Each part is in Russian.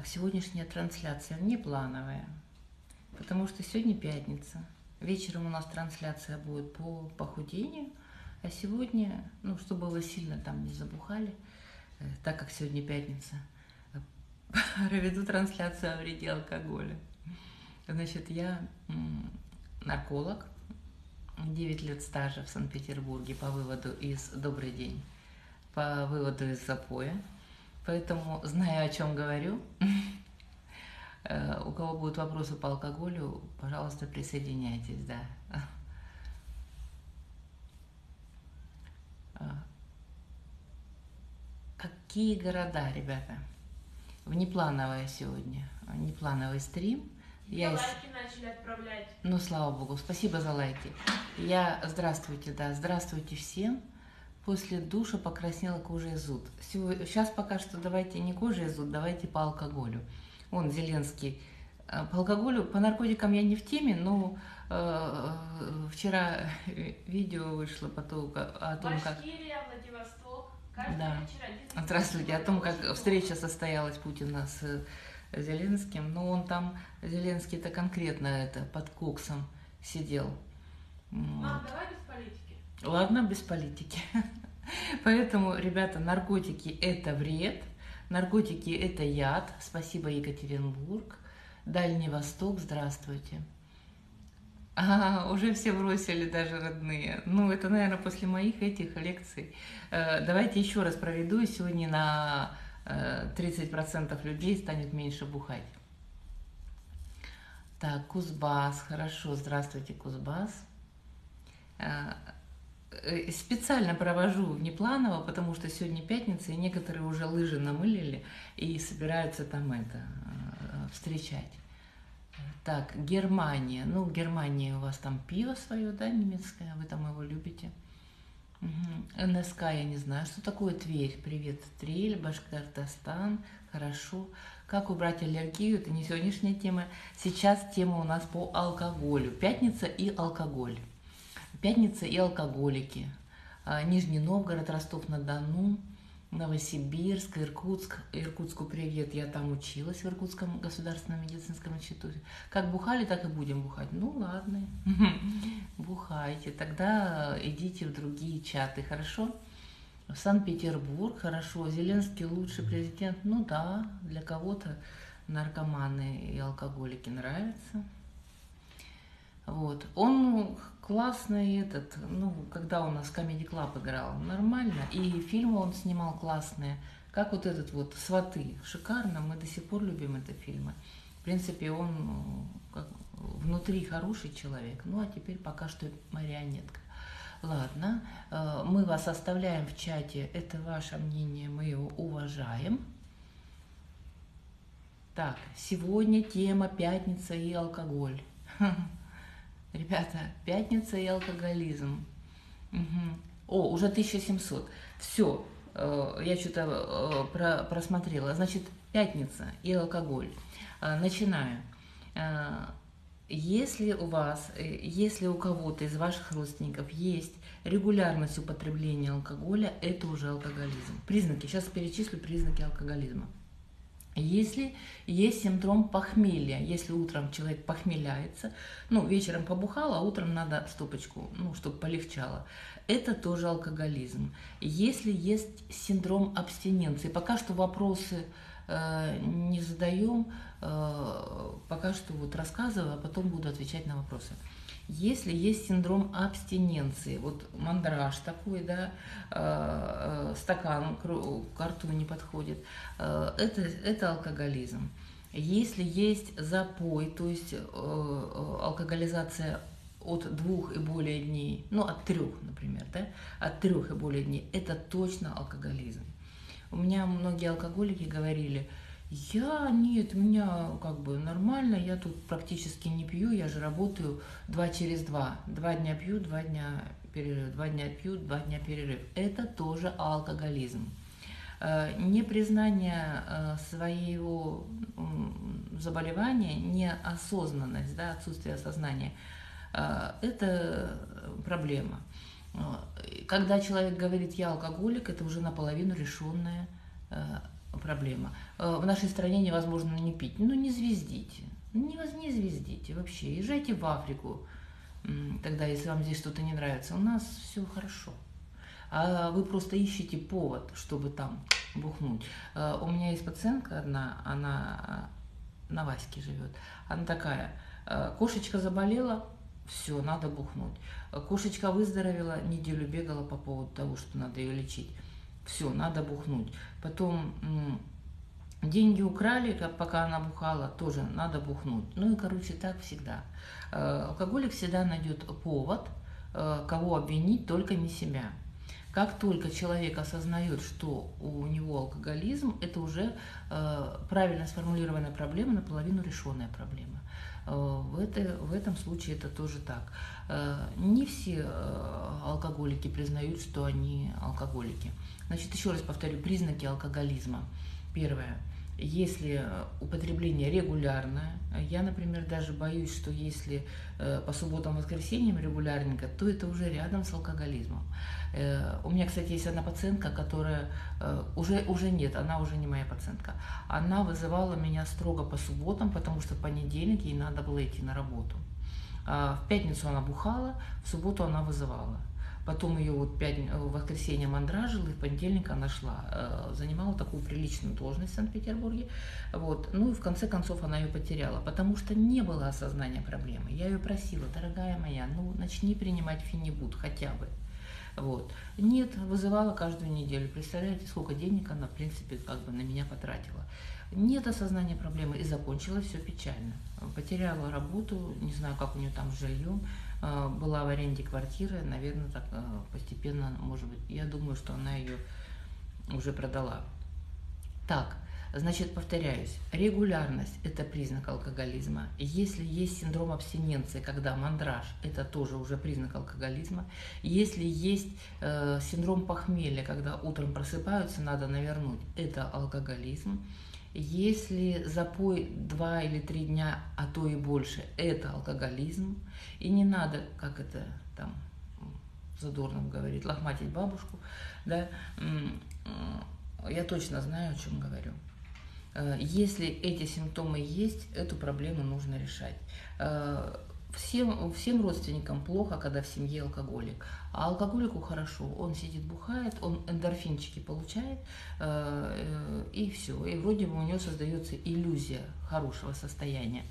Так, сегодняшняя трансляция внеплановая, потому что сегодня пятница. Вечером у нас трансляция будет по похудению, а сегодня, ну, чтобы вы сильно там не забухали, так как сегодня пятница, проведу трансляцию о вреде алкоголя. Значит, я нарколог, 9 лет стажа в Санкт-Петербурге по выводу из «Добрый день», по выводу из запоя. Поэтому знаю, о чем говорю. У кого будут вопросы по алкоголю, пожалуйста, присоединяйтесь, да. Какие города, ребята? Внеплановая сегодня, внеплановый стрим. Лайки начали отправлять. Ну, слава богу, спасибо за лайки. Здравствуйте, да, здравствуйте всем. После душа покраснела кожа и зуд. Сейчас пока что давайте не кожа и зуд, давайте по алкоголю. Вон, Зеленский. По алкоголю, по наркотикам я не в теме, но вчера видео вышло о том, как... Башкирия, Владивосток. Каждый Да. вечер. Здравствуйте. О том, как встреча состоялась Путина с Зеленским. Но он там, Зеленский-то конкретно под коксом сидел. Мам, давай без политики. Ладно, без политики. Поэтому, ребята, наркотики – это вред, наркотики – это яд. Спасибо, Екатеринбург. Дальний Восток, здравствуйте. Уже все бросили, даже родные. Ну, это, наверное, после моих этих лекций. Давайте еще раз проведу, и сегодня на 30% людей станет меньше бухать. Так, Кузбасс, хорошо, здравствуйте, Кузбасс. Специально провожу внепланово, потому что сегодня пятница, и некоторые уже лыжи намылили и собираются там встречать. Так, Германия. Ну, Германия, у вас там пиво свое, да, немецкое, вы там его любите. Угу. НСК, я не знаю, что такое Тверь. Привет, Тверь, Башкортостан, хорошо. Как убрать аллергию? Это не сегодняшняя тема. Сейчас тема у нас по алкоголю. Пятница и алкоголь. Пятница и алкоголики. Нижний Новгород, Ростов-на-Дону, Новосибирск, Иркутск. Иркутску привет, я там училась в Иркутском государственном медицинском институте. Как бухали, так и будем бухать. Ну ладно, бухайте, тогда идите в другие чаты, хорошо? Санкт-Петербург, хорошо. Зеленский лучший президент. Ну да, для кого-то наркоманы и алкоголики нравятся. Вот. Он классный когда у нас Comedy Club играл, нормально. И фильмы он снимал классные. Как вот этот вот «Сваты». Шикарно, мы до сих пор любим эти фильмы. В принципе, он внутри хороший человек. Ну, а теперь пока что марионетка. Ладно, мы вас оставляем в чате. Это ваше мнение, мы его уважаем. Так, сегодня тема «Пятница и алкоголь». Ребята, пятница и алкоголизм. Угу. О, уже 1700. Все, я что-то просмотрела. Значит, пятница и алкоголь. Начинаю. Если у кого-то из ваших родственников есть регулярность употребления алкоголя, это уже алкоголизм. Признаки, сейчас перечислю признаки алкоголизма. Если есть синдром похмелья, если утром человек похмеляется, ну, вечером побухал, а утром надо стопочку, ну, чтобы полегчало, это тоже алкоголизм. Если есть синдром абстиненции, пока что вопросы не задаем, пока что вот рассказываю, а потом буду отвечать на вопросы. Если есть синдром абстиненции, вот мандраж такой, да, стакан к рту не подходит, это алкоголизм. Если есть запой, то есть алкоголизация от 2 и более дней, ну от 3, например, да, от 3 и более дней, это точно алкоголизм. У меня многие алкоголики говорили: нет, у меня как бы нормально, я тут практически не пью, я же работаю 2 через 2. 2 дня пью, 2 дня перерыв, 2 дня пью, 2 дня перерыв. Это тоже алкоголизм. Непризнание своего заболевания, неосознанность, да, отсутствие осознания, это проблема. Когда человек говорит «я алкоголик», это уже наполовину решенная проблема. В нашей стране невозможно не пить. Ну, не звездите. Не звездите вообще. Езжайте в Африку, тогда, если вам здесь что-то не нравится. У нас все хорошо. А вы просто ищете повод, чтобы там бухнуть. У меня есть пациентка одна, она на Ваське живет. Она такая: кошечка заболела, все, надо бухнуть. Кошечка выздоровела, неделю бегала по поводу того, что надо ее лечить. Все, надо бухнуть. Потом деньги украли, пока она бухала, тоже надо бухнуть. Ну и, короче, так всегда. Алкоголик всегда найдет повод, кого обвинить, только не себя. Как только человек осознает, что у него алкоголизм, это уже правильно сформулированная проблема, наполовину решенная проблема. В этом случае это тоже так. Не все алкоголики признают, что они алкоголики. Значит, еще раз повторю, признаки алкоголизма. Первое. Если употребление регулярное, я, например, даже боюсь, что если по субботам, воскресеньям регулярненько, то это уже рядом с алкоголизмом. У меня, кстати, есть одна пациентка, которая уже нет, она уже не моя пациентка. Она вызывала меня строго по субботам, потому что в понедельник ей надо было идти на работу. В пятницу она бухала, в субботу она вызывала. Потом ее в воскресенье мандражила, и в понедельник она шла. Занимала такую приличную должность в Санкт-Петербурге. Вот. Ну и в конце концов она ее потеряла, потому что не было осознания проблемы. Я ее просила: дорогая моя, ну начни принимать фенибут хотя бы. Вот. Нет, вызывала каждую неделю. Представляете, сколько денег она, в принципе, как бы на меня потратила. Нет осознания проблемы, и закончилось все печально. Потеряла работу, не знаю, как у нее там с жильем, была в аренде квартиры, наверное, так постепенно, может быть, я думаю, что она ее уже продала. Так, значит, повторяюсь, регулярность – это признак алкоголизма. Если есть синдром абстиненции, когда мандраж – это тоже уже признак алкоголизма. Если есть синдром похмелья, когда утром просыпаются, надо навернуть – это алкоголизм. Если запой 2 или 3 дня, а то и больше, это алкоголизм. И не надо, как это там Задорнов говорит, лохматить бабушку. Да? Я точно знаю, о чем говорю. Если эти симптомы есть, эту проблему нужно решать. Всем родственникам плохо, когда в семье алкоголик. А алкоголику хорошо. Он сидит, бухает, он эндорфинчики получает, и все. И вроде бы у него создается иллюзия хорошего состояния.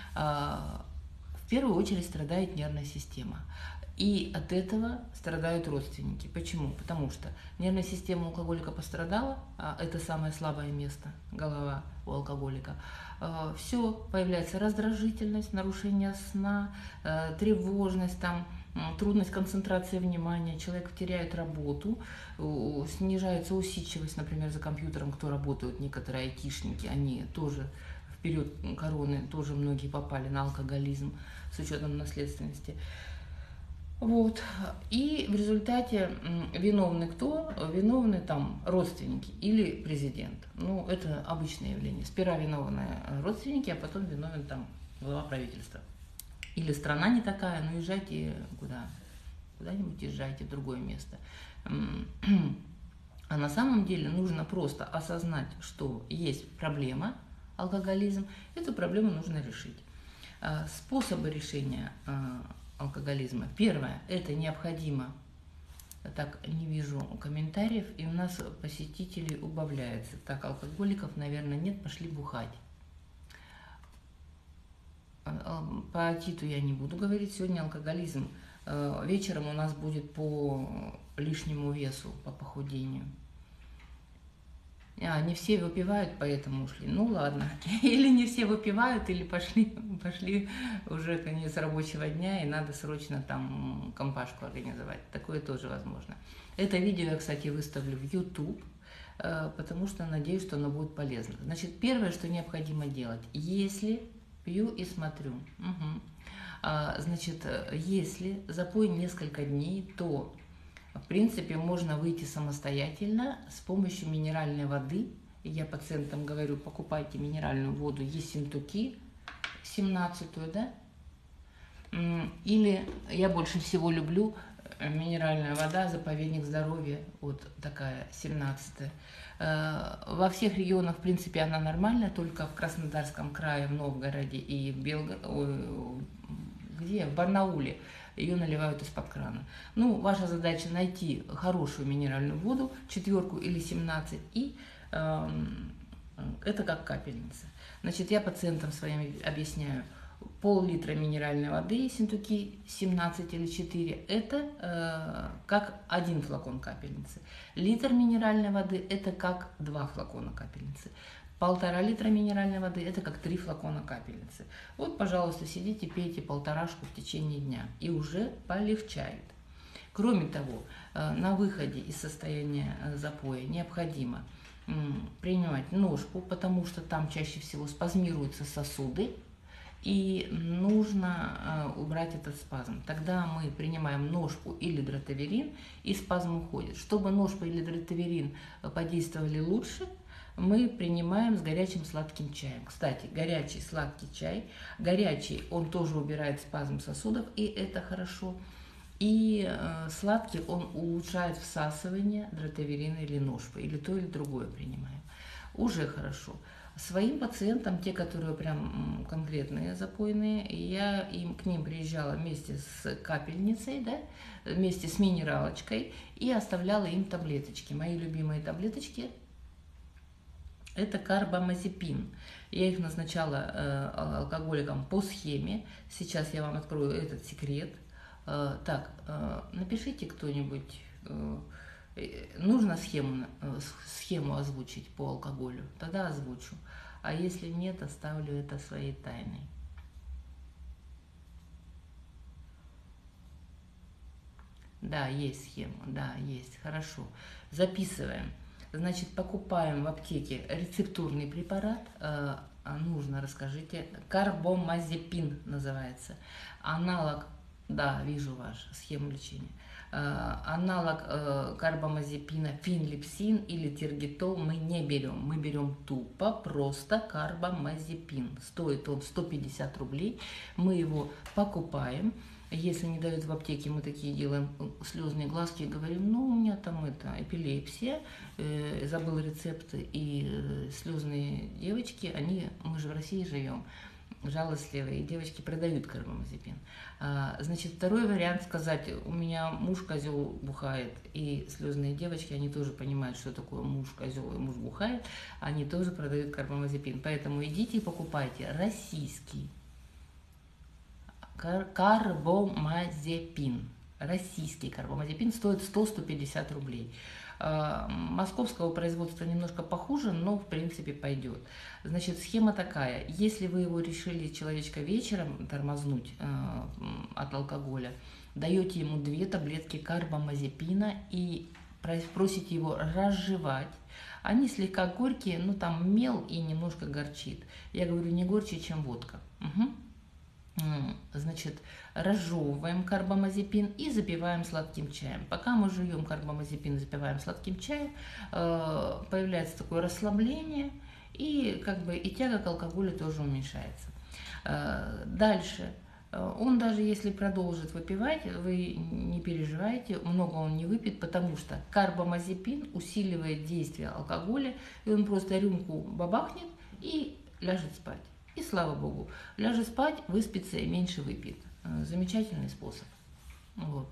В первую очередь страдает нервная система. И от этого страдают родственники. Почему? Потому что нервная система у алкоголика пострадала, а это самое слабое место, голова у алкоголика. Все, появляется раздражительность, нарушение сна, тревожность, там, трудность концентрации внимания, человек теряет работу, снижается усидчивость, например, за компьютером, кто работают, некоторые айтишники, они тоже в период короны, тоже многие попали на алкоголизм с учетом наследственности. Вот. И в результате виновны кто? Виновны там родственники или президент. Ну, это обычное явление. Сперва виновны родственники, а потом виновен там глава правительства. Или страна не такая, ну езжайте куда-нибудь езжайте в другое место. А на самом деле нужно просто осознать, что есть проблема, алкоголизм, эту проблему нужно решить. Способы решения алкоголизма. Первое, это необходимо. Так, не вижу комментариев, и у нас посетителей убавляется. Так, алкоголиков, наверное, нет, пошли бухать. По Титу я не буду говорить, сегодня алкоголизм. Вечером у нас будет по лишнему весу, по похудению. Не все выпивают, поэтому ушли. Ну ладно. Или не все выпивают, или пошли уже конец рабочего дня, и надо срочно там компашку организовать. Такое тоже возможно. Это видео я, кстати, выставлю в YouTube, потому что надеюсь, что оно будет полезно. Значит, первое, что необходимо делать, если пью и смотрю. Значит, если запой несколько дней, то в принципе, можно выйти самостоятельно с помощью минеральной воды. И я пациентам говорю, покупайте минеральную воду Ессентуки, 17-ю, да? Или я больше всего люблю минеральная вода, заповедник здоровья, вот такая, 17-я. Во всех регионах, в принципе, она нормальная, только в Краснодарском крае, в Новгороде и в Барнауле ее наливают из-под крана. Ну, ваша задача найти хорошую минеральную воду, 4 или 17, и это как капельница. Значит, я пациентам своим объясняю, пол-литра минеральной воды Ессентуки 17 или 4, это как 1 флакон капельницы. Литр минеральной воды это как 2 флакона капельницы. 1,5 литра минеральной воды это как 3 флакона капельницы. Вот, пожалуйста, сидите, пейте 1,5 в течение дня, и уже полегчает. Кроме того, на выходе из состояния запоя необходимо принимать ножку, потому что там чаще всего спазмируются сосуды, и нужно убрать этот спазм. Тогда мы принимаем ножку или дротаверин, и спазм уходит. Чтобы ножка или дротаверин подействовали лучше, мы принимаем с горячим сладким чаем. Кстати, горячий сладкий чай, горячий, он тоже убирает спазм сосудов, и это хорошо. И сладкий, он улучшает всасывание дротаверина или ножпы, или то, или другое принимаем. Уже хорошо. Своим пациентам, те, которые прям конкретные запойные, я к ним приезжала вместе с капельницей, да, вместе с минералочкой, и оставляла им таблеточки. Мои любимые таблеточки – это карбамазепин. Я их назначала алкоголикам по схеме. Сейчас я вам открою этот секрет. Так, напишите кто-нибудь, нужно схему озвучить по алкоголю, тогда озвучу. А если нет, оставлю это своей тайной. Да, есть схема, да, есть, хорошо. Записываем. Значит, покупаем в аптеке рецептурный препарат, нужно, расскажите, карбамазепин называется, аналог, да, вижу вашу схему лечения. Аналог карбамазепина финлипсин или тиргитол мы не берем. Мы берем тупо, просто карбамазепин. Стоит он 150 рублей. Мы его покупаем. Если не дают в аптеке, мы такие делаем слезные глазки и говорим, ну, у меня там эпилепсия, забыл рецепты, и слезные девочки, мы же в России живем, жалостливые, и девочки продают карбамазепин. Значит, второй вариант сказать, у меня муж козел бухает, и слезные девочки, они тоже понимают, что такое муж козел и муж бухает, они тоже продают карбамазепин. Поэтому идите и покупайте российский карбамазепин. Российский карбамазепин стоит 100-150 рублей. Московского производства немножко похуже, но в принципе пойдет. Значит, схема такая. Если вы его решили, человечка, вечером тормознуть от алкоголя, даете ему 2 таблетки карбамазепина и просите его разжевать. Они слегка горькие, но там мел и немножко горчит. Я говорю, не горче, чем водка. Угу. Значит, разжевываем карбамазепин и запиваем сладким чаем. Пока мы жуем карбамазепин и запиваем сладким чаем, появляется такое расслабление, и и тяга к алкоголю тоже уменьшается. Дальше, он даже если продолжит выпивать, вы не переживайте, много он не выпьет, потому что карбамазепин усиливает действие алкоголя, и он просто рюмку бабахнет и ляжет спать. И слава богу, ляжет спать, выспится и меньше выпьет. Замечательный способ. Вот.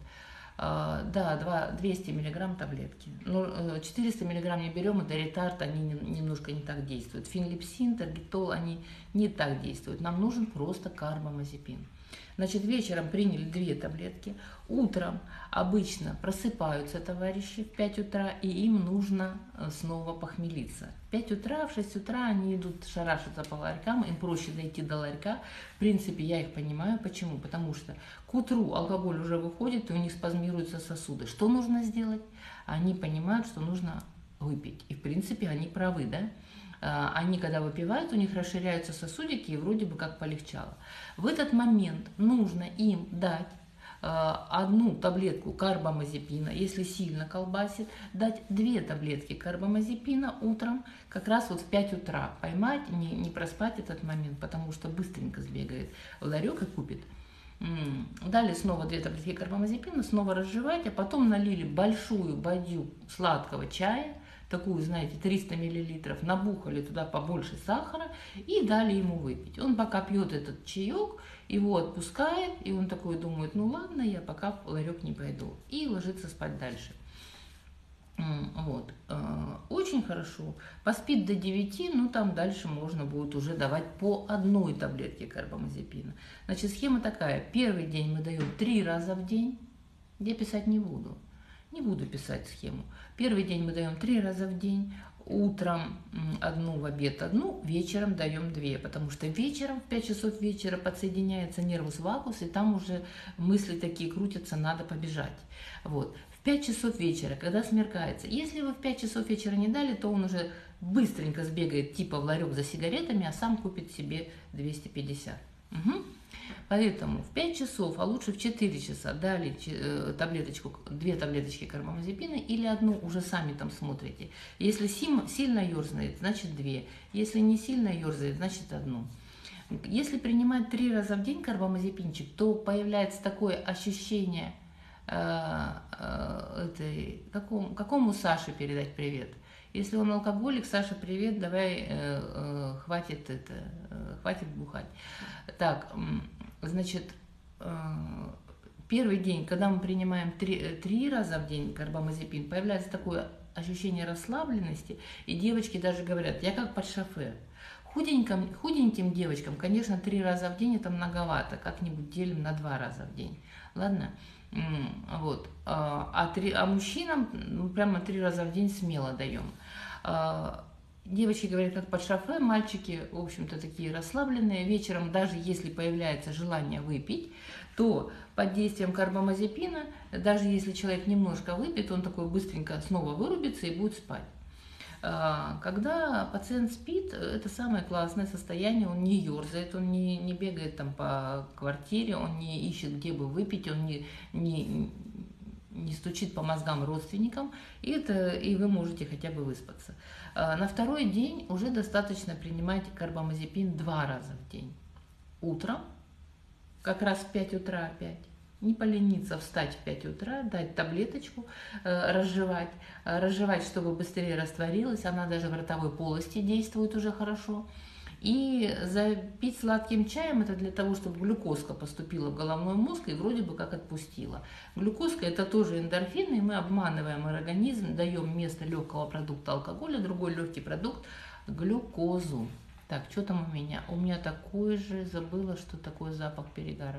Да, 200 мг таблетки. Но 400 мг не берем, это ретард, они немножко не так действуют. Финлипсин, тиргитол, они не так действуют. Нам нужен просто карбамазепин. Значит, вечером приняли 2 таблетки, утром обычно просыпаются товарищи в 5 утра, и им нужно снова похмелиться. В 5 утра, в 6 утра они идут шарашиться по ларькам, им проще дойти до ларька. В принципе, я их понимаю. Почему? Потому что к утру алкоголь уже выходит, и у них спазмируются сосуды. Что нужно сделать? Они понимают, что нужно выпить. И, в принципе, они правы, да? Они, когда выпивают, у них расширяются сосудики, и вроде бы как полегчало. В этот момент нужно им дать 1 таблетку карбамазепина, если сильно колбасит, дать 2 таблетки карбамазепина утром, как раз вот в 5 утра поймать, не проспать этот момент, потому что быстренько сбегает в ларек и купит. Дали снова 2 таблетки карбамазепина, снова разжевать, а потом налили большую бадью сладкого чая, такую, знаете, 300 мл, набухали туда побольше сахара и дали ему выпить. Он пока пьет этот чаек, его отпускает, и он такой думает, ну ладно, я пока в ларек не пойду, и ложится спать дальше. Вот. Очень хорошо. Поспит до 9, ну там дальше можно будет уже давать по 1 таблетке карбамазепина. Значит, схема такая. Первый день мы даем 3 раза в день. Я писать не буду. Не буду писать схему. Первый день мы даем 3 раза в день. Утром 1, в обед 1, вечером даем 2, потому что вечером в 5 часов вечера подсоединяется нервус вагус, и там уже мысли такие крутятся, надо побежать. Вот. В 5 часов вечера, когда смеркается, если вы в 5 часов вечера не дали, то он уже быстренько сбегает типа в ларек за сигаретами, а сам купит себе 250. Угу. Поэтому в 5 часов, а лучше в 4 часа дали таблеточку, 2 таблеточки карбамазепина или 1, уже сами там смотрите. Если сильно ерзает, значит 2. Если не сильно ерзает, значит 1. Если принимать 3 раза в день карбамазепинчик, то появляется такое ощущение, какому Саше передать привет. Если он алкоголик, Саша, привет, давай, хватит бухать. Так, значит, первый день, когда мы принимаем 3 раза в день карбамазепин, появляется такое ощущение расслабленности, и девочки даже говорят, я как под шофе. Худеньким девочкам, конечно, 3 раза в день это многовато, как-нибудь делим на 2 раза в день, ладно? Вот. А мужчинам прямо 3 раза в день смело даем. Девочки говорят, как под шофе, мальчики, в общем-то, такие расслабленные. Вечером, даже если появляется желание выпить, то под действием карбамазепина, даже если человек немножко выпьет, он такой быстренько снова вырубится и будет спать. Когда пациент спит, это самое классное состояние, он не ерзает, он не бегает там по квартире, он не ищет, где бы выпить, он не стучит по мозгам родственникам, и вы можете хотя бы выспаться. На 2-й день уже достаточно принимать карбамазепин 2 раза в день. Утром, как раз в 5 утра опять. Не полениться встать в 5 утра, дать таблеточку, разжевать, чтобы быстрее растворилась, она даже в ротовой полости действует уже хорошо. И запить сладким чаем, это для того, чтобы глюкозка поступила в головной мозг и вроде бы как отпустила. Глюкозка это тоже эндорфин, и мы обманываем организм, даем вместо легкого продукта алкоголя другой легкий продукт глюкозу. Так, что там у меня? У меня такой же, забыла, что такое запах перегара.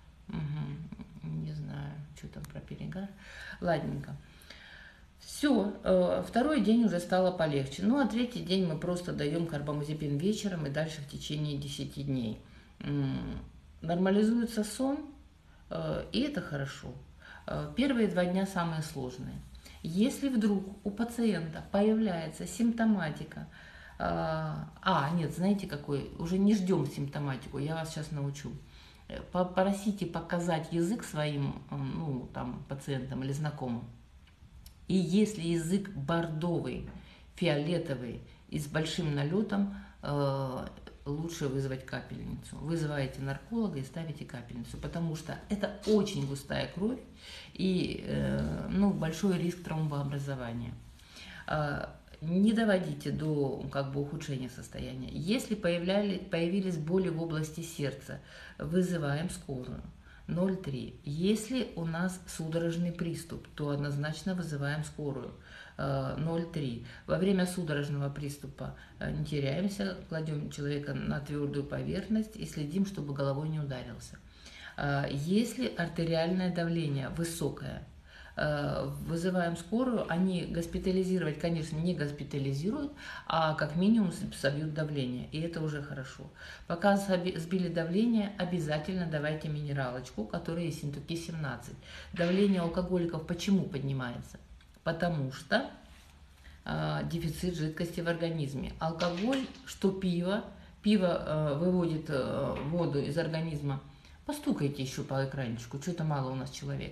Угу, не знаю, что там про перегар. Ладненько. Все, 2-й день уже стало полегче. Ну, а 3-й день мы просто даем карбамазепин вечером и дальше в течение 10 дней. Нормализуется сон, и это хорошо. Первые 2 дня самые сложные. Если вдруг у пациента появляется симптоматика, нет, знаете какой, уже не ждем симптоматику, я вас сейчас научу. Попросите показать язык своим пациентам или знакомым. И если язык бордовый, фиолетовый и с большим налетом, лучше вызвать капельницу. Вызываете нарколога и ставите капельницу, потому что это очень густая кровь и большой риск тромбообразования. Не доводите до ухудшения состояния. Если появились боли в области сердца, вызываем скорую. 0,3. Если у нас судорожный приступ, то однозначно вызываем скорую. 0,3. Во время судорожного приступа не теряемся, кладем человека на твердую поверхность и следим, чтобы головой не ударился. Если артериальное давление высокое, вызываем скорую, они госпитализировать, конечно, не госпитализируют, а как минимум собьют давление, и это уже хорошо. Пока сбили давление, обязательно давайте минералочку, которая есть Синтуки-17. Давление алкоголиков почему поднимается? Потому что дефицит жидкости в организме. Алкоголь, что пиво выводит воду из организма. Постукайте еще по экранчику, что-то мало у нас человек.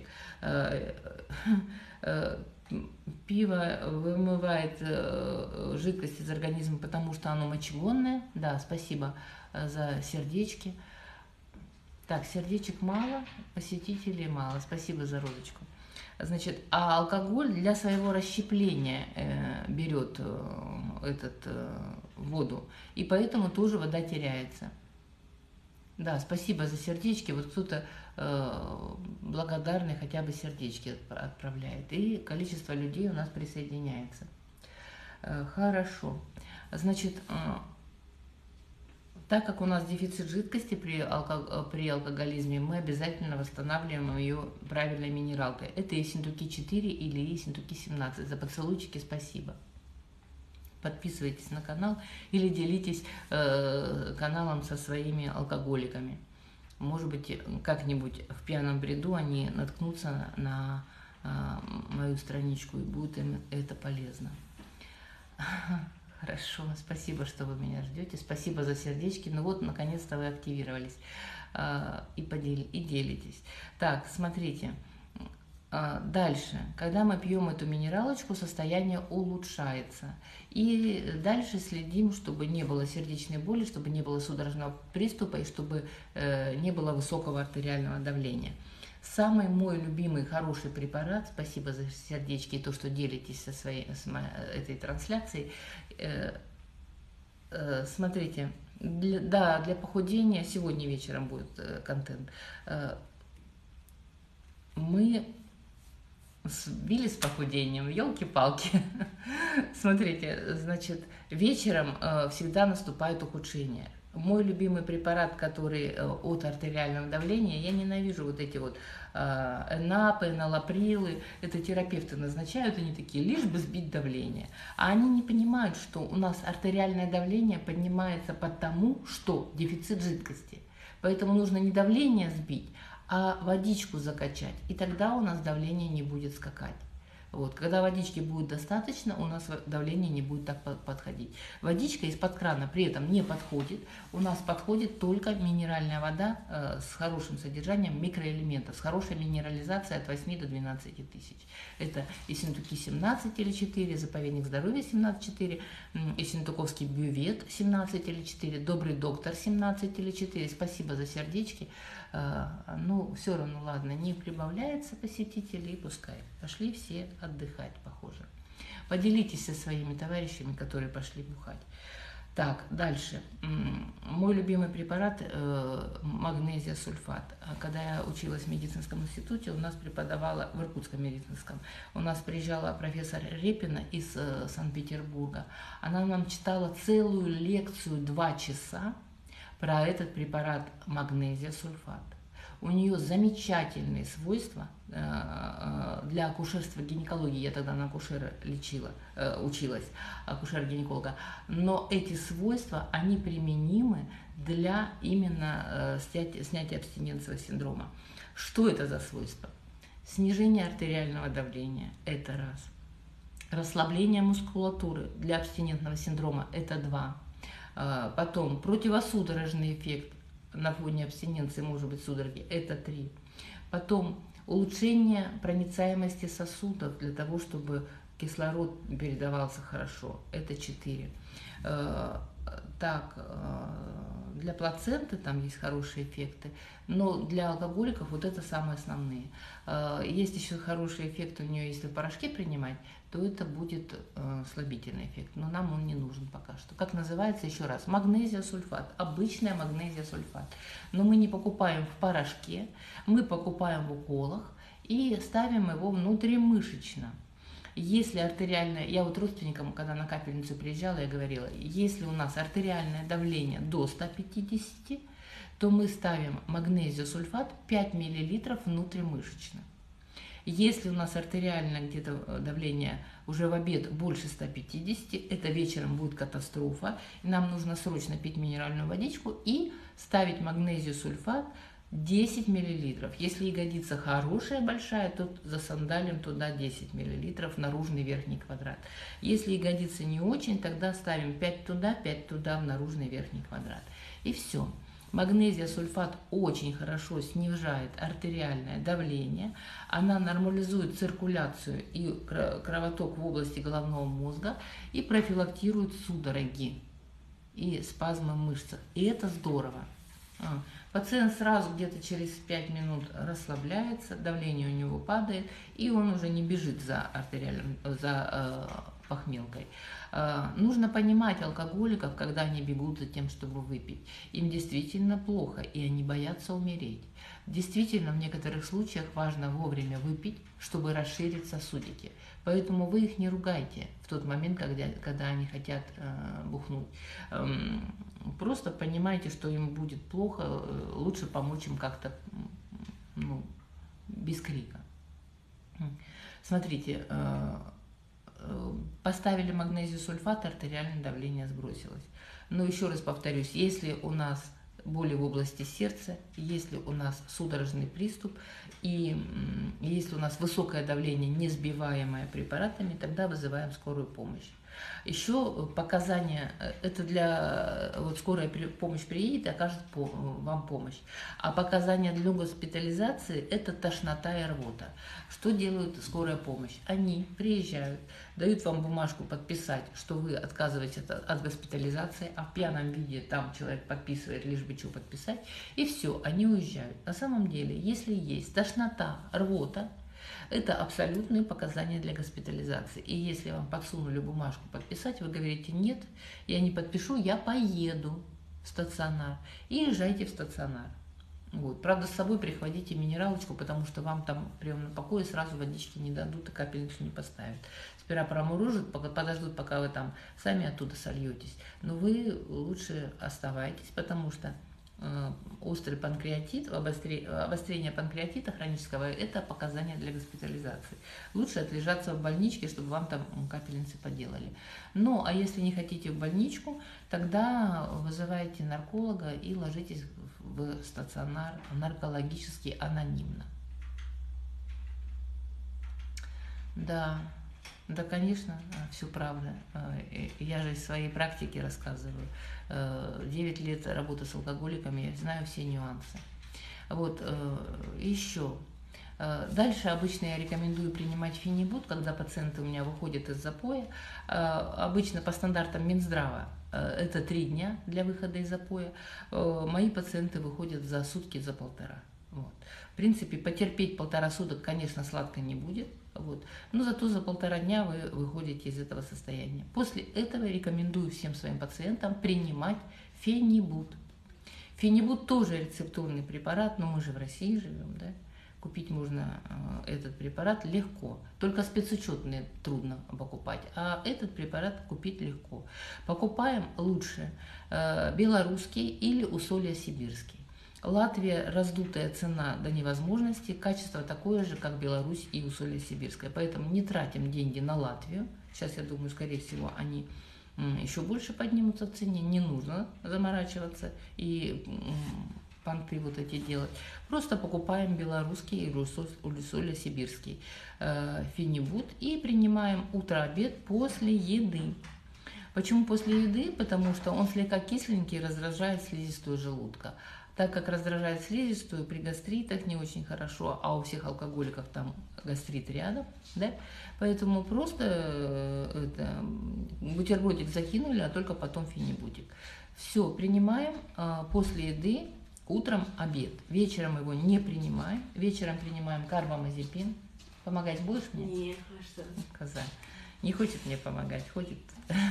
Пиво вымывает жидкость из организма, потому что оно мочегонное. Да, спасибо за сердечки. Так, сердечек мало, посетителей мало. Спасибо за розочку. Значит, а алкоголь для своего расщепления берет воду, и поэтому тоже вода теряется. Да, спасибо за сердечки. Вот кто-то благодарный хотя бы сердечки отправляет. И количество людей у нас присоединяется. Хорошо. Значит, так как у нас дефицит жидкости при алкоголизме, мы обязательно восстанавливаем ее правильной минералкой. Это Ессентуки-4 или Ессентуки-17. За поцелуйчики спасибо. Подписывайтесь на канал или делитесь каналом со своими алкоголиками. Может быть, как-нибудь в пьяном бреду они наткнутся на мою страничку, и будет им это полезно. Хорошо, спасибо, что вы меня ждете. Спасибо за сердечки. Ну вот, наконец-то вы активировались и делитесь. Так, смотрите. Дальше, когда мы пьем эту минералочку, состояние улучшается. И дальше следим, чтобы не было сердечной боли, чтобы не было судорожного приступа и чтобы не было высокого артериального давления. Самый мой любимый хороший препарат, спасибо за сердечки и то, что делитесь с этой трансляцией. Смотрите, для похудения, сегодня вечером будет контент, мы сбили с похудением, елки-палки. Смотрите, значит, вечером всегда наступает ухудшение. Мой любимый препарат, который от артериального давления, я ненавижу вот эти вот энапы, налаприлы. Это терапевты назначают, они такие, лишь бы сбить давление. А они не понимают, что у нас артериальное давление поднимается потому, что дефицит жидкости. Поэтому нужно не давление сбить, а водичку закачать, и тогда у нас давление не будет скакать. Вот. Когда водички будет достаточно, у нас давление не будет так подходить. Водичка из-под крана при этом не подходит. У нас подходит только минеральная вода с хорошим содержанием микроэлементов, с хорошей минерализацией от 8 до 12 тысяч. Это Ессентуки-17 или 4, заповедник здоровья 17,4, Ессентуковский бювет 17 или 4, добрый доктор 17 или 4. Спасибо за сердечки. Ну, все равно, ладно, не прибавляется посетителей, пускай. Пошли все отдыхать, похоже. Поделитесь со своими товарищами, которые пошли бухать. Так, дальше. Мой любимый препарат магнезия сульфат. Когда я училась в медицинском институте, у нас преподавала, в Иркутском медицинском, у нас приезжала профессор Репина из Санкт-Петербурга. Она нам читала целую лекцию 2 часа про этот препарат магнезия сульфат. У нее замечательные свойства для акушерства, гинекологии. Я тогда на акушера училась, акушер-гинеколога. Но эти свойства, они применимы для именно снятия абстинентного синдрома. Что это за свойства? Снижение артериального давления – это раз. Расслабление мускулатуры для абстинентного синдрома – это 2. Потом противосудорожный эффект на фоне абстиненции, может быть, судороги, это 3. Потом улучшение проницаемости сосудов для того, чтобы кислород передавался хорошо, это 4. Так, для плаценты там есть хорошие эффекты, но для алкоголиков вот это самые основные. Есть еще хороший эффект у нее, если в порошке принимать, то это будет слабительный эффект, но нам он не нужен пока что. Как называется, еще раз, магнезия сульфат, обычная магнезия сульфат. Но мы не покупаем в порошке, мы покупаем в уколах и ставим его внутримышечно. Если артериальное, я вот родственникам, когда на капельницу приезжала, я говорила, если у нас артериальное давление до 150, то мы ставим магнезию сульфат 5 мл внутримышечно. Если у нас артериальное где-то давление уже в обед больше 150, это вечером будет катастрофа, и нам нужно срочно пить минеральную водичку и ставить магнезию сульфат 10 мл. Если ягодица хорошая, большая, то засандалим туда 10 мл, наружный верхний квадрат. Если ягодица не очень, тогда ставим 5 туда, в наружный верхний квадрат. И все. Магнезия сульфат очень хорошо снижает артериальное давление, она нормализует циркуляцию и кровоток в области головного мозга и профилактирует судороги и спазмы в мышцах. И это здорово. Пациент сразу где-то через 5 минут расслабляется, давление у него падает, и он уже не бежит за похмелкой. Нужно понимать алкоголиков, когда они бегут за тем, чтобы выпить. Им действительно плохо, и они боятся умереть. Действительно, в некоторых случаях важно вовремя выпить, чтобы расширить сосудики. Поэтому вы их не ругайте в тот момент, когда они хотят бухнуть. Просто понимайте, что им будет плохо, лучше помочь им как-то, без крика. Смотрите, поставили магнезию сульфат, артериальное давление сбросилось. Но еще раз повторюсь, если у нас боли в области сердца, если у нас судорожный приступ и если у нас высокое давление, не сбиваемое препаратами, тогда вызываем скорую помощь. Еще показания, это для, скорая помощь приедет и окажет вам помощь. А показания для госпитализации – это тошнота и рвота. Что делает скорая помощь? Они приезжают, дают вам бумажку подписать, что вы отказываетесь от госпитализации, а в пьяном виде там человек подписывает, лишь бы что подписать, и все, они уезжают. На самом деле, если есть тошнота, рвота, это абсолютные показания для госпитализации. И если вам подсунули бумажку подписать, вы говорите: нет, я не подпишу, я поеду в стационар. И езжайте в стационар. Правда, с собой прихватите минералочку, потому что вам там в приемном покое сразу водички не дадут и капельницу не поставят. Сперва проморожат, подождут, пока вы там сами оттуда сольетесь. Но вы лучше оставайтесь, потому что острый панкреатит, обострение панкреатита хронического – это показания для госпитализации. Лучше отлежаться в больничке, чтобы вам там капельницы поделали. Ну, а если не хотите в больничку, тогда вызывайте нарколога и ложитесь в стационар наркологически анонимно. Да. Да, конечно, все правда. Я же из своей практики рассказываю. 9 лет работы с алкоголиками, я знаю все нюансы. Еще. Дальше обычно я рекомендую принимать фенибут, когда пациенты у меня выходят из запоя. Обычно по стандартам Минздрава это 3 дня для выхода из запоя. Мои пациенты выходят за сутки, за полтора. В принципе, потерпеть 1,5 суток, конечно, сладко не будет. Но зато за 1,5 дня вы выходите из этого состояния. После этого рекомендую всем своим пациентам принимать фенибут. Фенибут тоже рецептурный препарат, но мы же в России живем, да? Купить можно этот препарат легко. Только спецучетные трудно покупать, а этот препарат купить легко. Покупаем лучше белорусский или усолье сибирский. Латвия — раздутая цена до невозможности, качество такое же, как Беларусь и усолье сибирское. Поэтому не тратим деньги на Латвию. Сейчас, я думаю, скорее всего, они еще больше поднимутся в цене. Не нужно заморачиваться и понты эти делать. Просто покупаем белорусский или усолье сибирский фенибут и принимаем утро-обед после еды. Почему после еды? Потому что он слегка кисленький и раздражает слизистую желудка. Так как раздражает слизистую, при гастритах не очень хорошо, а у всех алкоголиков там гастрит рядом, да? Поэтому просто бутербродик закинули, а только потом фенибутик. Все, принимаем после еды, утром обед. Вечером его не принимаем. Вечером принимаем карбамазепин. Помогать будешь мне? Нет, а что? Коза. Не хочет мне помогать, хочет.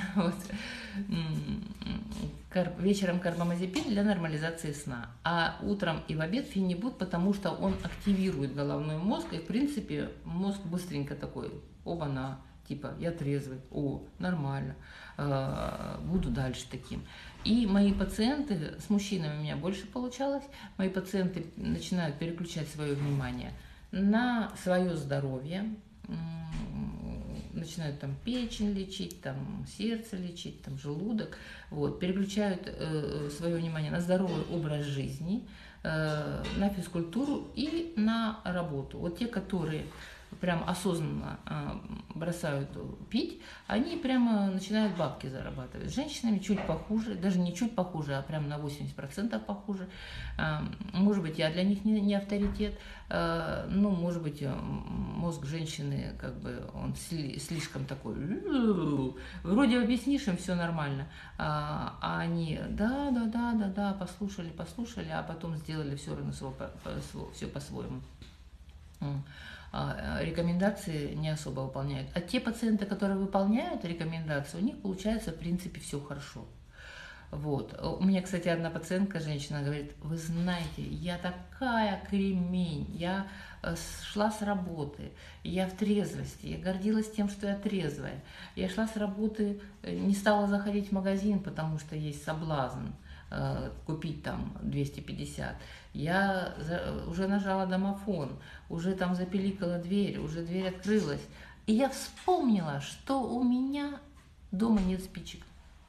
Вечером карбамазепин для нормализации сна, а утром и в обед фенибут, потому что он активирует головной мозг, и в принципе мозг быстренько такой: оба-на, типа я трезвый, о, нормально, буду дальше таким. И мои пациенты, с мужчинами у меня больше получалось, мои пациенты начинают переключать свое внимание на свое здоровье, начинают там печень лечить, там сердце лечить, там желудок, переключают свое внимание на здоровый образ жизни, на физкультуру и на работу. Те, которые прям осознанно бросают пить, они прямо начинают бабки зарабатывать. С женщинами чуть похуже, даже не чуть похуже, а прям на 80% похуже. Может быть, я для них не авторитет, ну, может быть, мозг женщины, как бы, он слишком такой, вроде объяснишь им все нормально, а они, да, послушали, а потом сделали все равно все по-своему. Рекомендации не особо выполняют. А те пациенты, которые выполняют рекомендации, у них получается, в принципе, все хорошо. Вот. У меня, кстати, одна пациентка, женщина, говорит: вы знаете, я такая кремень, я шла с работы, я в трезвости, я гордилась тем, что я трезвая. Я шла с работы, не стала заходить в магазин, потому что есть соблазн купить там 250. Я уже нажала домофон, уже там запиликала дверь, уже дверь открылась. И я вспомнила, что у меня дома нет спичек.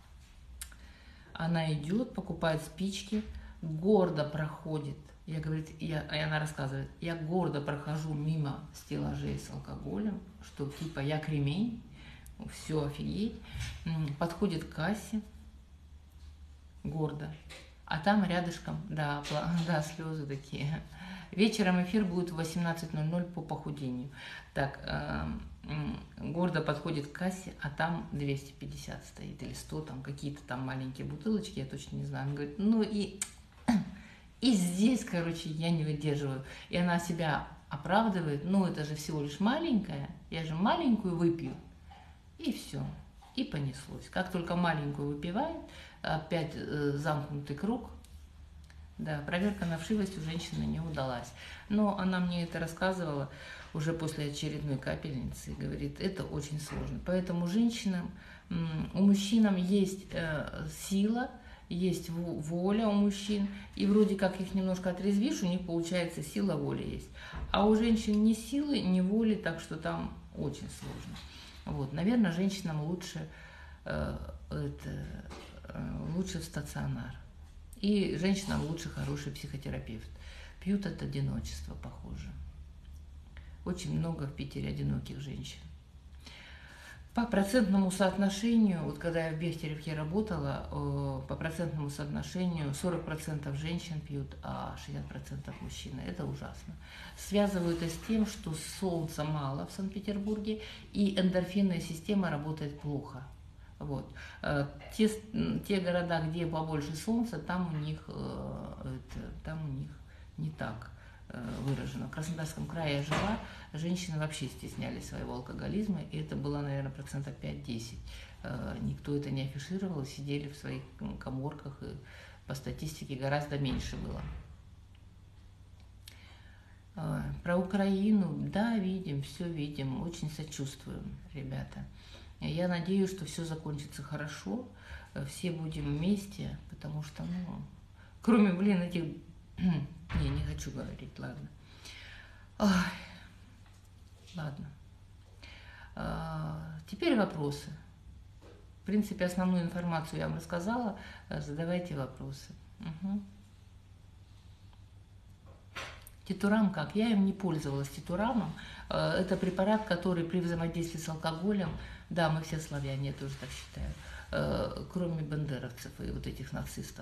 Она идет, покупает спички, гордо проходит. Я, говорит, и она рассказывает: я гордо прохожу мимо стеллажей с алкоголем, что типа я кремень, все офигеть. Подходит к кассе, гордо. А там рядышком, да, слезы такие. Вечером эфир будет в 18:00 по похудению. Так, гордо подходит к кассе, а там 250 стоит, или 100, там какие-то там маленькие бутылочки, я точно не знаю. Она говорит, ну и здесь, короче, я не выдерживаю. И она себя оправдывает: ну это же всего лишь маленькая, я же маленькую выпью. И все, и понеслось. Как только маленькую выпивает, опять замкнутый круг. Да, проверка на вшивость у женщины не удалась. Но она мне это рассказывала уже после очередной капельницы. Говорит, это очень сложно. Поэтому женщинам, у мужчин есть сила, есть воля у мужчин. И вроде как их немножко отрезвишь, у них получается сила, воля есть. А у женщин ни силы, ни воли, так что там очень сложно. Вот, наверное, женщинам лучше в стационар. И женщинам лучше хороший психотерапевт. Пьют от одиночества, похоже. Очень много в Питере одиноких женщин. По процентному соотношению, вот когда я в Бехтеревке работала, по процентному соотношению 40% женщин пьют, а 60% мужчин. Это ужасно. Связывают это с тем, что солнца мало в Санкт-Петербурге, и эндорфинная система работает плохо. Вот. Те города, где побольше солнца, там у них не так выражено. В Краснодарском крае я жила, женщины вообще стеснялись своего алкоголизма, и это было, наверное, 5-10%. Никто это не афишировал, сидели в своих каморках, и по статистике гораздо меньше было. Про Украину, да, видим, все видим, очень сочувствуем, ребята. Я надеюсь, что все закончится хорошо, все будем вместе, потому что, ну, кроме, этих... не хочу говорить, ладно. Ой, ладно. Теперь вопросы. В принципе, основную информацию я вам рассказала, задавайте вопросы. Угу. Титурам как? Я им не пользовалась, титурамом. Это препарат, который при взаимодействии с алкоголем, да, мы все славяне, я тоже так считаю, кроме бандеровцев и вот этих нацистов.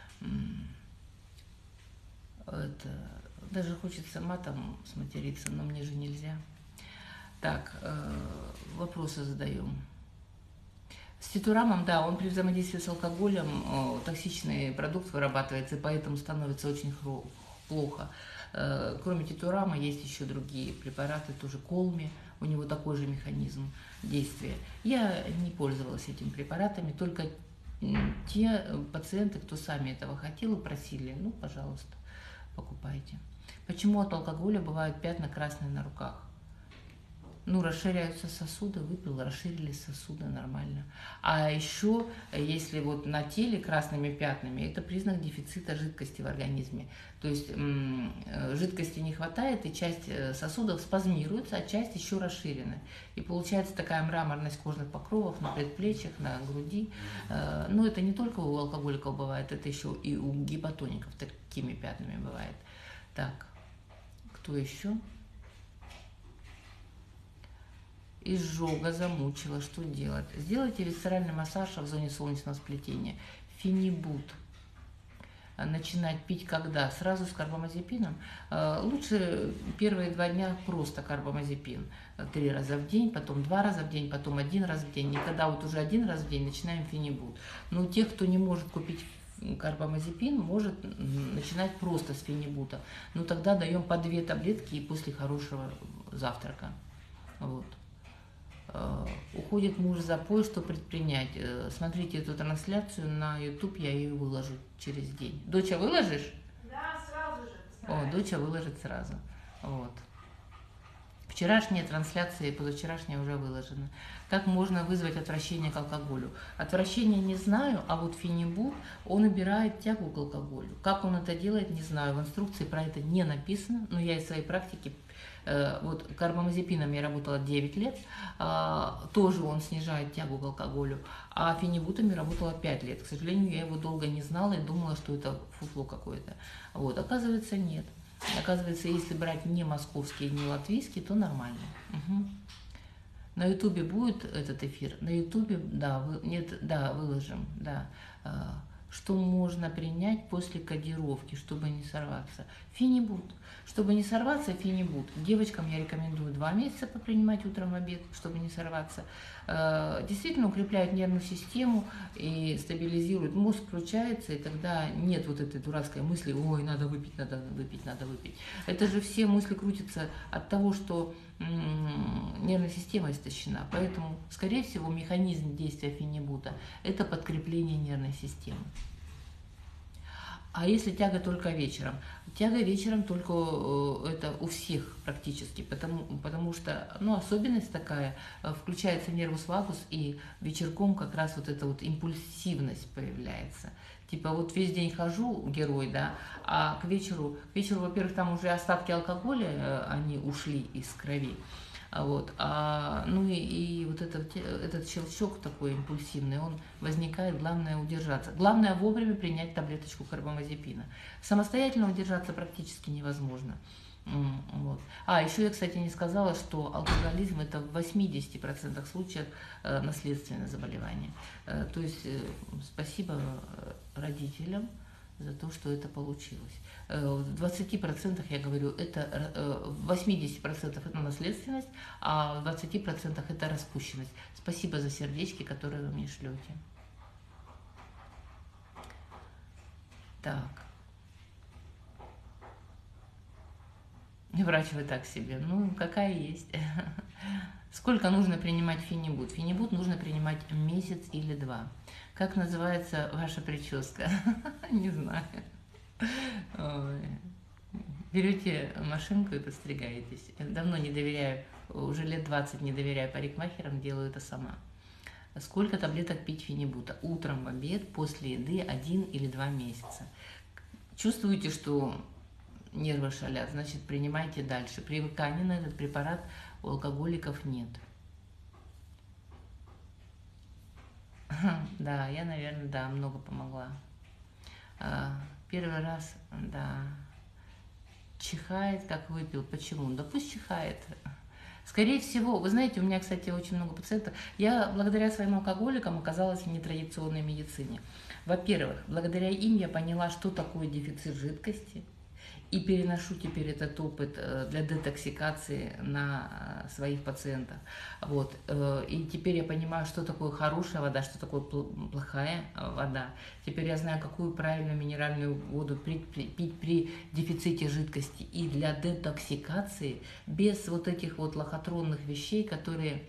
Это, даже хочется матом сматериться, но мне же нельзя. Так, вопросы задаем. С титурамом, да, он при взаимодействии с алкоголем, токсичный продукт вырабатывается, и поэтому становится очень плохо. Кроме титурама есть еще другие препараты, тоже колми, у него такой же механизм действия. Я не пользовалась этими препаратами, только те пациенты, кто сами этого хотел и просили, ну, пожалуйста, покупайте. Почему от алкоголя бывают пятна красные на руках? Ну, расширяются сосуды, выпил, расширились сосуды, нормально. А еще, если вот на теле красными пятнами, это признак дефицита жидкости в организме. То есть жидкости не хватает, и часть сосудов спазмируется, а часть еще расширена. И получается такая мраморность кожных покровов на предплечьях, на груди. Но это не только у алкоголиков бывает, это еще и у гипотоников такими пятнами бывает. Так, кто еще? изжога замучила, что делать? Сделайте висцеральный массаж в зоне солнечного сплетения. Фенибут. Начинать пить когда? Сразу с карбамазепином. Лучше первые 2 дня просто карбамазепин. 3 раза в день, потом 2 раза в день, потом 1 раз в день. И когда вот уже 1 раз в день начинаем фенибут. Но у тех, кто не может купить карбамазепин, может начинать просто с фенибута. Но тогда даем по 2 таблетки и после хорошего завтрака. Вот. Уходит муж в запой, что предпринять? Смотрите эту трансляцию на YouTube, я ее выложу через день. Доча, выложишь? Да, сразу же. О, доча выложит сразу. Вот. Вчерашняя трансляция и позавчерашняя уже выложена. Как можно вызвать отвращение к алкоголю? Отвращение не знаю, а вот фенибут, он убирает тягу к алкоголю. Как он это делает, не знаю. В инструкции про это не написано, но я из своей практики, вот карбамазепином я работала 9 лет, тоже он снижает тягу к алкоголю, а фенибутами работала 5 лет. К сожалению, я его долго не знала и думала, что это фуфло какое-то. Вот, оказывается, нет. Оказывается, если брать не московский, не латвийский, то нормально. Угу. На Ютубе будет этот эфир? На Ютубе, да, выложим, да. Что можно принять после кодировки, чтобы не сорваться? Фенибут. Чтобы не сорваться, фенибут. Девочкам я рекомендую 2 месяца попринимать утром в обед, чтобы не сорваться. Действительно укрепляет нервную систему и стабилизирует. Мозг включается, и тогда нет вот этой дурацкой мысли: ой, надо выпить, надо выпить, надо выпить. Это же все мысли крутятся от того, что нервная система истощена. Поэтому, скорее всего, механизм действия фенибута – это подкрепление нервной системы. А если тяга только вечером? Тяга вечером только это у всех практически, потому что, ну, особенность такая, включается нервус вагус, и вечерком как раз вот эта вот импульсивность появляется. Типа вот весь день хожу, герой, да, а к вечеру, во-первых, там уже остатки алкоголя, они ушли из крови. Вот, ну и вот этот щелчок такой импульсивный, он возникает, главное удержаться. Главное вовремя принять таблеточку карбамазепина. Самостоятельно удержаться практически невозможно. Вот. Еще я, кстати, не сказала, что алкоголизм – это в 80% случаев наследственное заболевание. То есть спасибо родителям за то, что это получилось. В 20% я говорю, в 80% это наследственность, а в 20% это распущенность. Спасибо за сердечки, которые вы мне шлете. Так. Врач вы так себе. Ну, какая есть. Сколько нужно принимать фенибут? Фенибут нужно принимать месяц или 2. Как называется ваша прическа? Не знаю. Ой. Берете машинку и подстригаетесь. Давно не доверяю, уже лет 20 не доверяю парикмахерам, делаю это сама. Сколько таблеток пить фенибута? Утром, в обед, после еды 1 или 2 месяца. Чувствуете, что нервы шалят, значит, принимайте дальше. Привыкания на этот препарат у алкоголиков нет. Да, я, наверное, да, много помогла. Первый раз, да, чихает, как выпил. Почему? Да пусть чихает. Скорее всего, вы знаете, у меня, кстати, очень много пациентов. Я благодаря своим алкоголикам оказалась в нетрадиционной медицине. Во-первых, благодаря им я поняла, что такое дефицит жидкости. И переношу теперь этот опыт для детоксикации на своих пациентов. Вот. И теперь я понимаю, что такое хорошая вода, что такое плохая вода. Теперь я знаю, какую правильную минеральную воду пить при дефиците жидкости. И для детоксикации, без вот этих вот лохотронных вещей, которые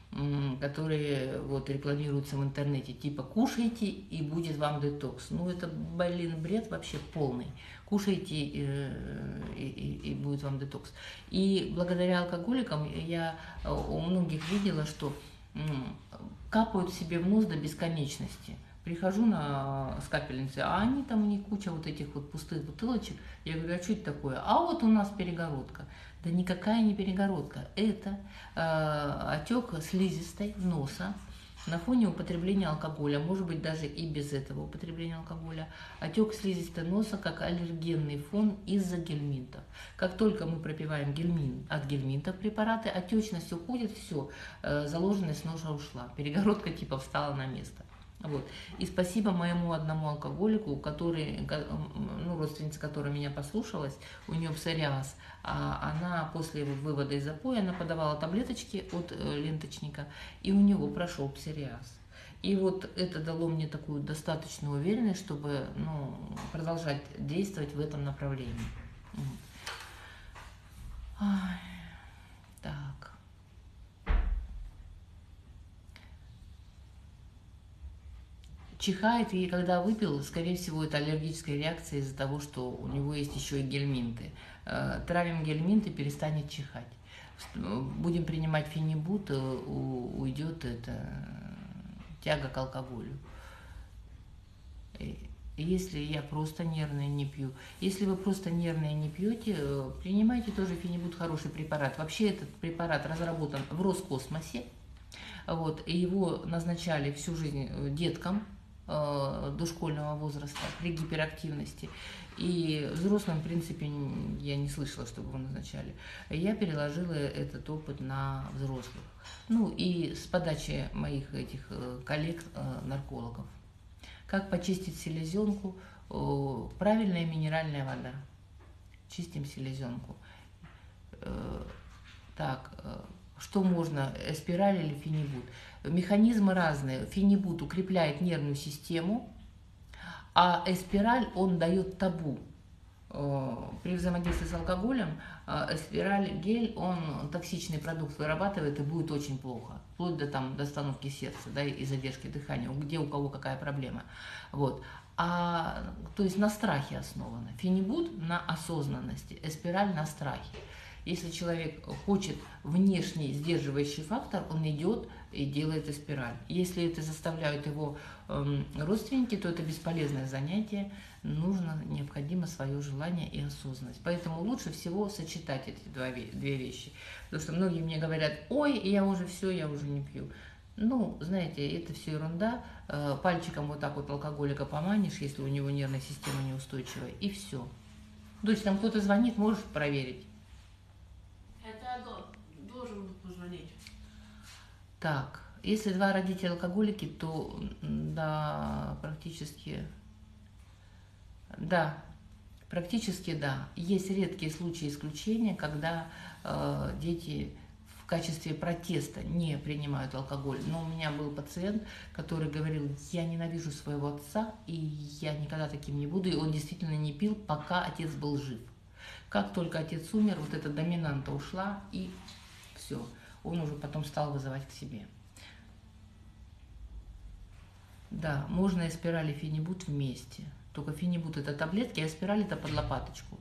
вот рекламируются в интернете, типа кушайте и будет вам детокс. Ну это, блин, бред вообще полный. Кушайте и будет вам детокс. И благодаря алкоголикам я у многих видела, что капают себе в нос до бесконечности. Прихожу с капельницы, а они там, у них куча вот этих вот пустых бутылочек. Я говорю, а что это такое? А вот у нас перегородка. Да никакая не перегородка. Это отек слизистой носа, На фоне употребления алкоголя, может быть даже и без этого употребления алкоголя, отек слизистой носа как аллергенный фон из-за гельминтов. Как только мы пропиваем от гельминтов препараты, отечность уходит, все, заложенность носа ушла, перегородка типа встала на место. Вот. И спасибо моему одному алкоголику, который, ну, родственница, которая меня послушалась, у нее псориаз, она после вывода из запоя, она подавала таблеточки от ленточника, и у него прошел псориаз. И вот это дало мне такую достаточную уверенность, чтобы, ну, продолжать действовать в этом направлении. Ай, так. Чихает, и когда выпил, скорее всего, это аллергическая реакция из-за того, что у него есть еще и гельминты. Травим гельминты, перестанет чихать. Будем принимать фенибут, уйдет эта тяга к алкоголю. Если я просто нервная не пью. Если вы просто нервная не пьете, принимайте тоже фенибут, хороший препарат. Вообще этот препарат разработан в Роскосмосе. Вот, и его назначали всю жизнь деткам дошкольного возраста при гиперактивности. И взрослым, в принципе, я не слышала, чтобы его назначали. Я переложила этот опыт на взрослых. Ну и с подачи моих этих коллег-наркологов. Как почистить селезенку? Правильная минеральная вода. Чистим селезенку. Так, что можно, эспираль или фенибут? Механизмы разные. Фенибут укрепляет нервную систему, а эспираль, он дает табу. При взаимодействии с алкоголем эспираль, гель, он токсичный продукт вырабатывает и будет очень плохо. Вплоть до, там, до остановки сердца, да, и задержки дыхания, где у кого какая проблема. Вот. То есть на страхе основано. Фенибут на осознанности, эспираль на страхе. Если человек хочет внешний сдерживающий фактор, он идет и делает эспираль. Если это заставляют его родственники, то это бесполезное занятие. Необходимо свое желание и осознанность. Поэтому лучше всего сочетать эти две вещи. Потому что многие мне говорят: ой, я уже все, я уже не пью. Ну, знаете, это все ерунда. Пальчиком вот так вот алкоголика поманишь, если у него нервная система неустойчивая, и все. Дочь, там кто-то звонит, можешь проверить? Это должен позвонить. Так, если два родителя алкоголики, то да, практически да. Есть редкие случаи исключения, когда дети в качестве протеста не принимают алкоголь. Но у меня был пациент, который говорил: я ненавижу своего отца, и я никогда таким не буду. И он действительно не пил, пока отец был жив. Как только отец умер, вот эта доминанта ушла, и все. Он уже потом стал вызывать к себе. Да, можно эспираль и фенибут вместе. Только фенибут это таблетки, а эспираль это под лопаточку.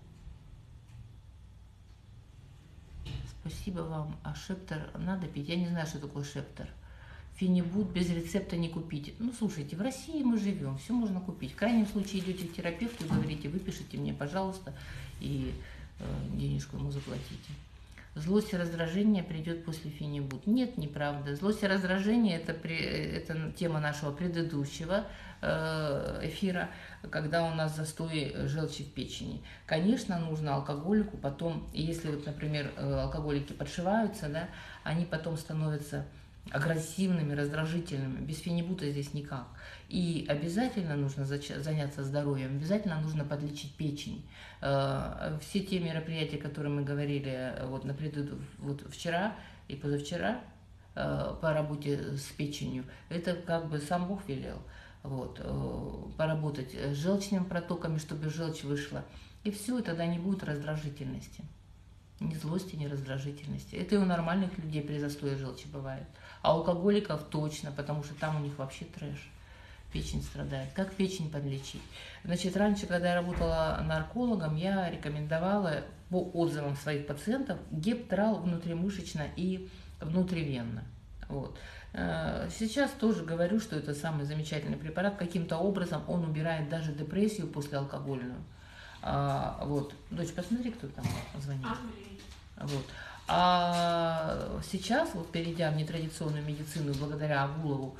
Спасибо вам. А шептер надо пить? Я не знаю, что такое шептер. Фенибут без рецепта не купить. Ну, слушайте, в России мы живем, все можно купить. В крайнем случае идете к терапевту и говорите: выпишите мне, пожалуйста, и денежку ему заплатите. Злость и раздражение придет после фенибут. Нет, неправда. Злость и раздражение это тема нашего предыдущего эфира, когда у нас застой желчи в печени. Конечно, нужно алкоголику потом, если вот, например, алкоголики подшиваются, да, они потом становятся агрессивными, раздражительными. Без фенибута здесь никак. И обязательно нужно заняться здоровьем, обязательно нужно подлечить печень. Все те мероприятия, которые мы говорили вот вчера и позавчера по работе с печенью, это как бы сам Бог велел. Вот, поработать с желчными протоками, чтобы желчь вышла. И все, и тогда не будет раздражительности. Ни злости, ни раздражительности. Это и у нормальных людей при застое желчи бывает. А у алкоголиков точно, потому что там у них вообще трэш. Печень страдает. Как печень подлечить? Значит, раньше, когда я работала наркологом, я рекомендовала по отзывам своих пациентов гептрал внутримышечно и внутривенно. Вот. Сейчас тоже говорю, что это самый замечательный препарат. Каким-то образом он убирает даже депрессию послеалкогольную. Вот. Дочь, посмотри, кто там звонит. Вот. А сейчас, вот перейдя в нетрадиционную медицину благодаря Агулову,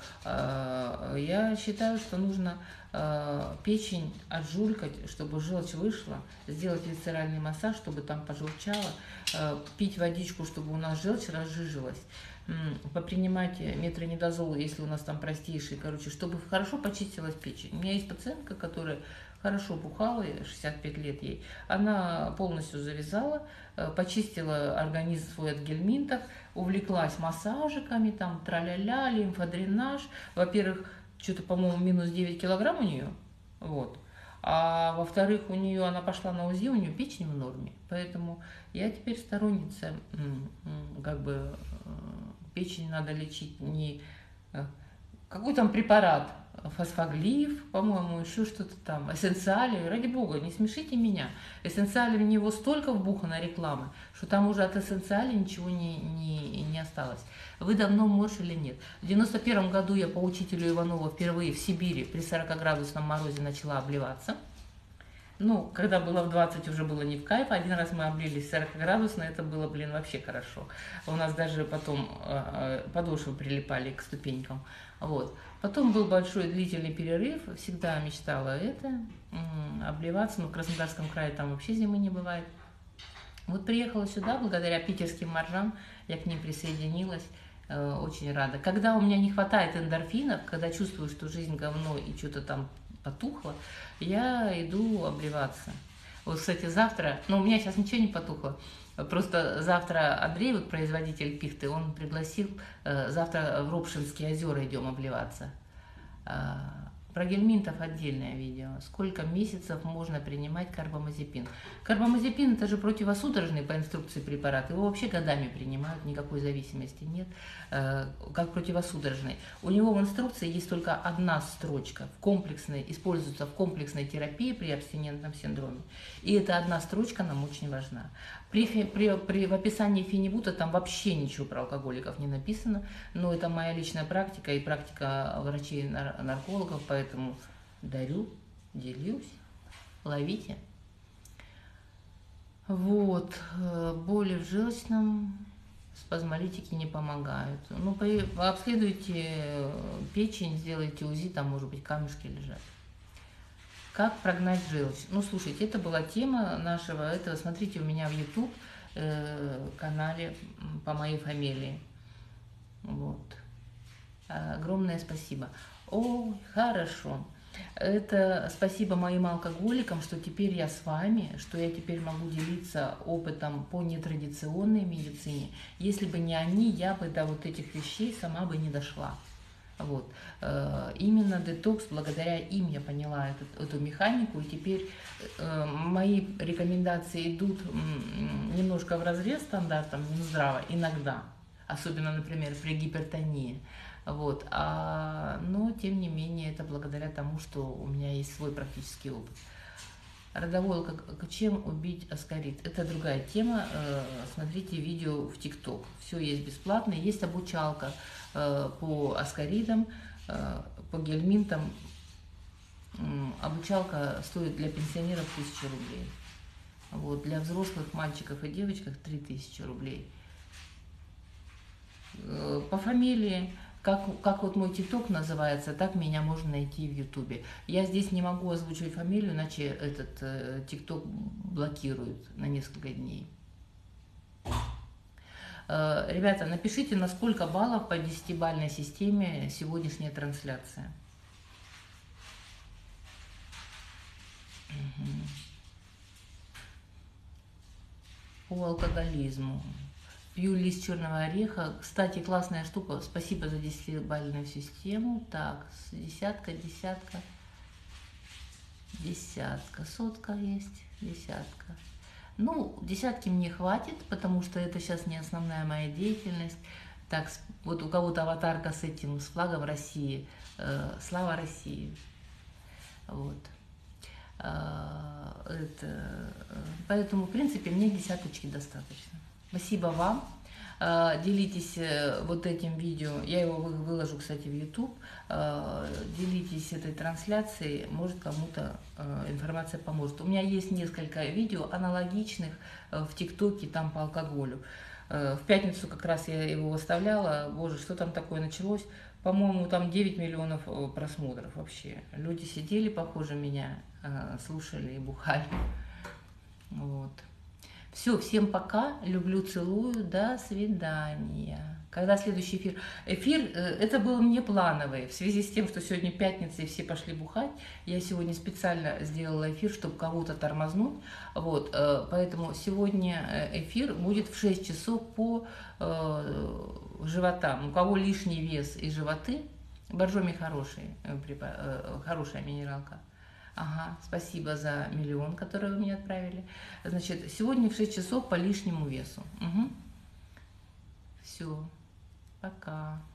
я считаю, что нужно печень отжулькать, чтобы желчь вышла, сделать висцеральный массаж, чтобы там пожурчало, пить водичку, чтобы у нас желчь разжижилась, попринимать метронидозол, если у нас там простейший, короче, чтобы хорошо почистилась печень. У меня есть пациентка, которая хорошо бухала, 65 лет ей, она полностью завязала, почистила организм свой от гельминтов, увлеклась массажиками, там, траля-ля, лимфодренаж. Во-первых, что-то, по-моему, минус 9 килограмм у нее, вот. А во-вторых, у нее, она пошла на УЗИ, у нее печень в норме. Поэтому я теперь сторонница, как бы, печень надо лечить не... Какой там препарат? Фосфоглиф, по-моему, еще что-то там, эссенциали, ради бога, не смешите меня. Эссенциали в него столько вбухано рекламы, что там уже от эссенциали ничего не осталось. Вы давно морж или нет? В 91 году я по учителю Иванова впервые в Сибири при 40-градусном морозе начала обливаться. Ну, когда было в 20, уже было не в кайф. Один раз мы облились 40-градусно, это было, блин, вообще хорошо. У нас даже потом подошвы прилипали к ступенькам. Вот. Потом был большой длительный перерыв, всегда мечтала обливаться, но в Краснодарском крае там вообще зимы не бывает. Вот приехала сюда, благодаря питерским моржам, я к ним присоединилась, очень рада. Когда у меня не хватает эндорфинов, когда чувствую, что жизнь говно и что-то там потухло, я иду обливаться. Вот, кстати, завтра, ну, у меня сейчас ничего не потухло, просто завтра Андрей, вот производитель пихты, он пригласил, завтра в Ропшинские озера идем обливаться. Про гельминтов отдельное видео. Сколько месяцев можно принимать карбамазепин? Карбамазепин это же противосудорожный по инструкции препарат. Его вообще годами принимают, никакой зависимости нет, как противосудорожный. У него в инструкции есть только одна строчка, используется в комплексной терапии при абстинентном синдроме. И эта одна строчка нам очень важна. В описании фенибута там вообще ничего про алкоголиков не написано, но это моя личная практика и практика врачей-наркологов, поэтому дарю, делюсь, ловите. Вот, боли в желчном, спазмолитики не помогают. Ну, обследуйте печень, сделайте УЗИ, там, может быть, камешки лежат. Как прогнать желчь? Ну, слушайте, это была тема нашего этого. Смотрите, у меня в YouTube канале по моей фамилии. Вот. Огромное спасибо. Ой, хорошо. Это спасибо моим алкоголикам, что теперь я с вами, что я теперь могу делиться опытом по нетрадиционной медицине. Если бы не они, я бы до вот этих вещей сама бы не дошла. Вот. Именно детокс, благодаря им я поняла эту механику, и теперь мои рекомендации идут немножко вразрез стандартам Минздрава иногда, особенно, например, при гипертонии. Вот. Но, тем не менее, это благодаря тому, что у меня есть свой практический опыт. Родовой, чем убить аскарид? Это другая тема. Смотрите видео в ТикТок. Все есть бесплатно. Есть обучалка по аскаридам, по гельминтам. Обучалка стоит для пенсионеров 1000 рублей. Вот. Для взрослых мальчиков и девочек 3000 рублей. По фамилии. Как вот мой ТикТок называется, так меня можно найти в Ютубе. Я здесь не могу озвучивать фамилию, иначе этот ТикТок блокируют на несколько дней. Ребята, напишите, на сколько баллов по 10-бальной системе сегодняшняя трансляция. По алкоголизму. Пью лист черного ореха. Кстати, классная штука. Спасибо за 10-бальную систему. Так, десятка, сотка есть, десятка. Ну, десятки мне хватит, потому что это сейчас не основная моя деятельность. Так, вот у кого-то аватарка с этим, с флагом России. Слава России. Вот. Поэтому, в принципе, мне десяточки достаточно. Спасибо вам. Делитесь вот этим видео. Я его выложу, кстати, в YouTube. Делитесь этой трансляцией. Может, кому-то информация поможет. У меня есть несколько видео аналогичных в ТикТоке, там по алкоголю. В пятницу как раз я его выставляла. Боже, что там такое началось? По-моему, там 9 миллионов просмотров вообще. Люди сидели, похоже, меня слушали и бухали. Вот. Все, всем пока. Люблю, целую. До свидания. Когда следующий эфир? Эфир, это был не плановый. В связи с тем, что сегодня пятница и все пошли бухать, я сегодня специально сделала эфир, чтобы кого-то тормознуть. Вот, поэтому сегодня эфир будет в 6 часов по животам. У кого лишний вес и животы, боржоми хороший, хорошая минералка. Ага, спасибо за 1 миллион, который вы мне отправили. Значит, сегодня в 6 часов по лишнему весу. Угу. Все, пока.